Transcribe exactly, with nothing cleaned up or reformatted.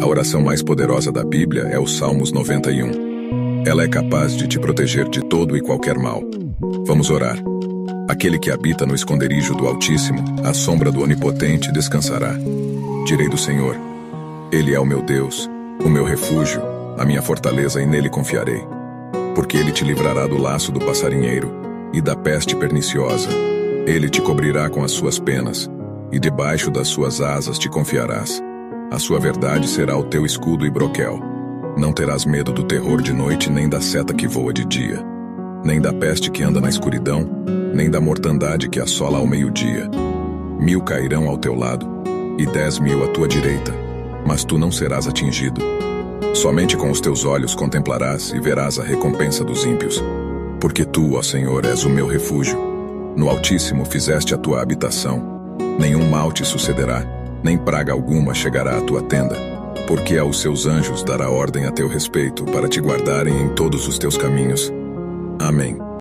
A oração mais poderosa da Bíblia é o Salmos noventa e um. Ela é capaz de te proteger de todo e qualquer mal. Vamos orar. Aquele que habita no esconderijo do Altíssimo, à sombra do Onipotente descansará. Direi do Senhor: Ele é o meu Deus, o meu refúgio, a minha fortaleza, e nele confiarei. Porque ele te livrará do laço do passarinheiro e da peste perniciosa. Ele te cobrirá com as suas penas, e debaixo das suas asas te confiarás. A sua verdade será o teu escudo e broquel. Não terás medo do terror de noite, nem da seta que voa de dia, nem da peste que anda na escuridão, nem da mortandade que assola ao meio-dia. Mil cairão ao teu lado, e dez mil à tua direita, mas tu não serás atingido. Somente com os teus olhos contemplarás e verás a recompensa dos ímpios. Porque tu, ó Senhor, és o meu refúgio. No Altíssimo fizeste a tua habitação. Nenhum mal te sucederá, nem praga alguma chegará à tua tenda. Porque aos seus anjos dará ordem a teu respeito, para te guardarem em todos os teus caminhos. Amém.